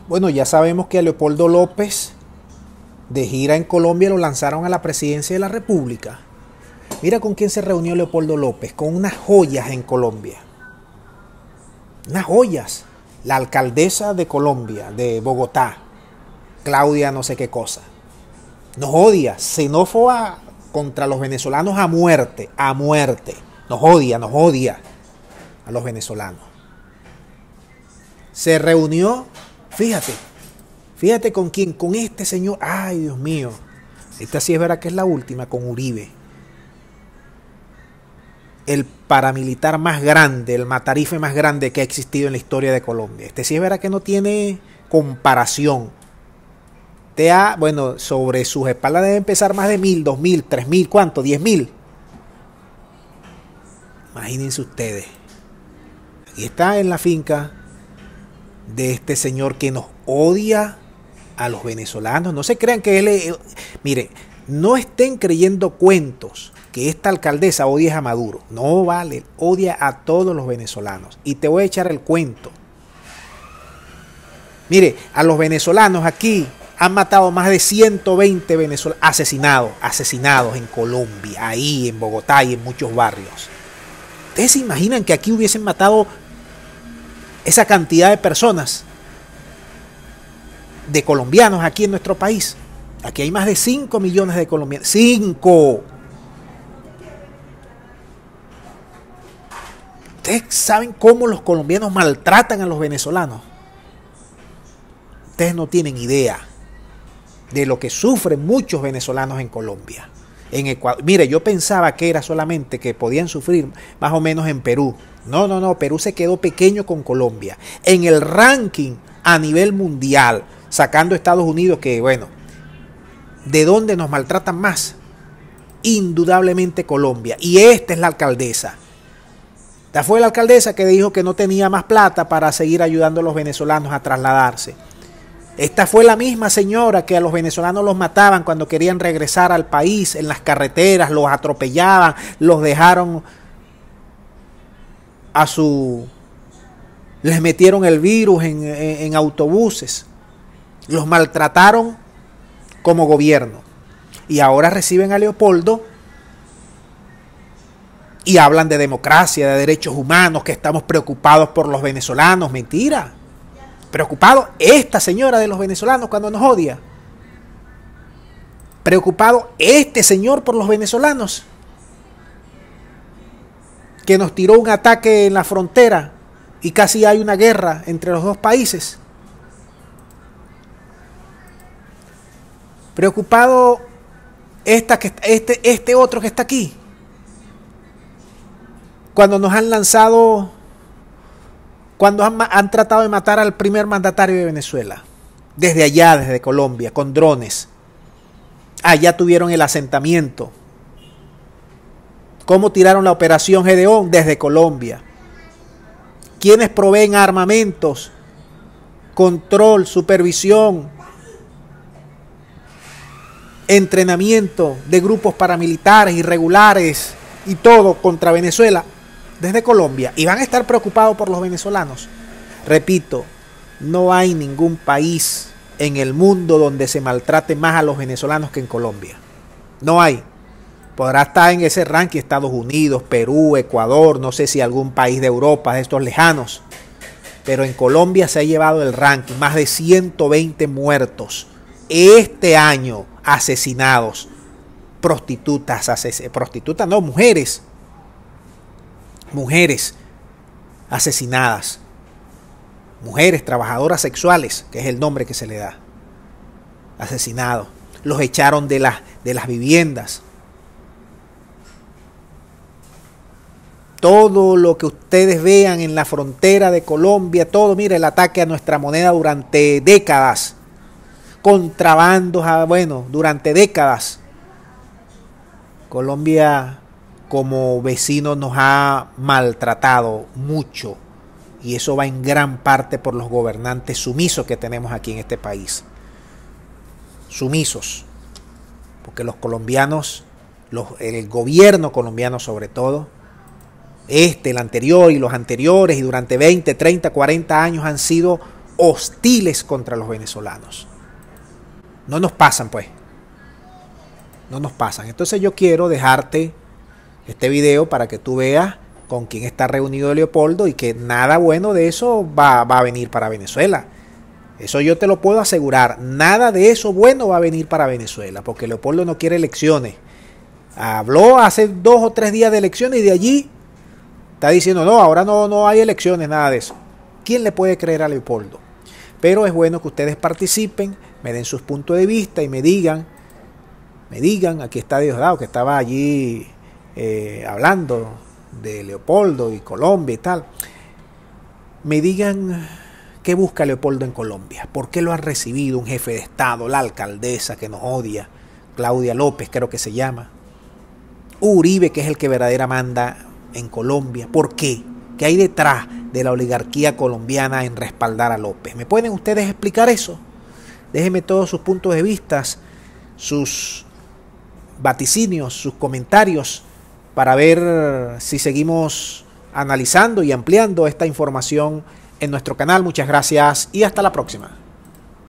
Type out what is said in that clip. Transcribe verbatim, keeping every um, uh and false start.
Bueno, ya sabemos que a Leopoldo López, de gira en Colombia, lo lanzaron a la presidencia de la República. Mira con quién se reunió Leopoldo López, con unas joyas en Colombia. Unas joyas. La alcaldesa de Colombia, de Bogotá, Claudia no sé qué cosa. Nos odia, xenófoba contra los venezolanos a muerte, a muerte. Nos odia, nos odia a los venezolanos. Se reunió, fíjate, fíjate con quién, con este señor, ay Dios mío, esta sí es verdad que es la última, con Uribe. El paramilitar más grande, el matarife más grande que ha existido en la historia de Colombia. Este sí es verdad que no tiene comparación. Te ha, bueno, sobre sus espaldas deben pesar más de mil, dos mil, tres mil, ¿cuánto? Diez mil. Imagínense ustedes. Aquí está en la finca de este señor que nos odia a los venezolanos. No se crean que él es, mire, no estén creyendo cuentos que esta alcaldesa odia a Maduro. No vale, odia a todos los venezolanos. Y te voy a echar el cuento. Mire, a los venezolanos aquí han matado más de ciento veinte venezolanos asesinados, asesinados en Colombia, ahí en Bogotá y en muchos barrios. ¿Ustedes se imaginan que aquí hubiesen matado esa cantidad de personas, de colombianos aquí en nuestro país? Aquí hay más de cinco millones de colombianos. ¡cinco! ¿Ustedes saben cómo los colombianos maltratan a los venezolanos? Ustedes no tienen idea de lo que sufren muchos venezolanos en Colombia. En Ecuador, mire, yo pensaba que era solamente que podían sufrir más o menos en Perú. No, no, no, Perú se quedó pequeño con Colombia. En el ranking a nivel mundial, sacando Estados Unidos, que bueno, ¿de dónde nos maltratan más? Indudablemente Colombia. Y esta es la alcaldesa. Esta fue la alcaldesa que dijo que no tenía más plata para seguir ayudando a los venezolanos a trasladarse. Esta fue la misma señora que a los venezolanos los mataban cuando querían regresar al país en las carreteras, los atropellaban, los dejaron a su... les metieron el virus en, en, en autobuses, los maltrataron como gobierno. Y ahora reciben a Leopoldo y hablan de democracia, de derechos humanos, que estamos preocupados por los venezolanos. Mentira. Preocupado esta señora de los venezolanos cuando nos odia. Preocupado este señor por los venezolanos, que nos tiró un ataque en la frontera y casi hay una guerra entre los dos países. Preocupado esta que, este, este otro que está aquí, cuando nos han lanzado, cuando han, han tratado de matar al primer mandatario de Venezuela, desde allá, desde Colombia, con drones. Allá tuvieron el asentamiento. ¿Cómo tiraron la operación Gedeón? Desde Colombia. ¿Quiénes proveen armamentos, control, supervisión, entrenamiento de grupos paramilitares irregulares y todo contra Venezuela? Desde Colombia. Y van a estar preocupados por los venezolanos. Repito, no hay ningún país en el mundo donde se maltrate más a los venezolanos que en Colombia. No hay. Podrá estar en ese ranking Estados Unidos, Perú, Ecuador, no sé si algún país de Europa, de estos lejanos. Pero en Colombia se ha llevado el ranking. Más de ciento veinte muertos este año asesinados. Prostitutas, ases prostitutas no, mujeres. Mujeres asesinadas, mujeres trabajadoras sexuales, que es el nombre que se le da, asesinados, los echaron de las, de las viviendas. Todo lo que ustedes vean en la frontera de Colombia, todo, mire, el ataque a nuestra moneda durante décadas, contrabandos, bueno, durante décadas. Colombia como vecino nos ha maltratado mucho, y eso va en gran parte por los gobernantes sumisos que tenemos aquí en este país. Sumisos, porque los colombianos, los, el gobierno colombiano sobre todo, este, el anterior y los anteriores, y durante veinte, treinta, cuarenta años han sido hostiles contra los venezolanos. No nos pasan, pues. No nos pasan. Entonces yo quiero dejarte este video para que tú veas con quién está reunido Leopoldo y que nada bueno de eso va, va a venir para Venezuela. Eso yo te lo puedo asegurar. Nada de eso bueno va a venir para Venezuela, porque Leopoldo no quiere elecciones. Habló hace dos o tres días de elecciones y de allí está diciendo, no, ahora no, no hay elecciones, nada de eso. ¿Quién le puede creer a Leopoldo? Pero es bueno que ustedes participen, me den sus puntos de vista y me digan, me digan, aquí está Diosdado, que estaba allí eh, hablando de Leopoldo y Colombia y tal. Me digan qué busca Leopoldo en Colombia, por qué lo ha recibido un jefe de Estado, la alcaldesa que nos odia, Claudia López creo que se llama, Uribe, que es el que verdaderamente manda en Colombia. ¿Por qué? ¿Qué hay detrás de la oligarquía colombiana en respaldar a López? ¿Me pueden ustedes explicar eso? Déjenme todos sus puntos de vista, sus vaticinios, sus comentarios, para ver si seguimos analizando y ampliando esta información en nuestro canal. Muchas gracias y hasta la próxima.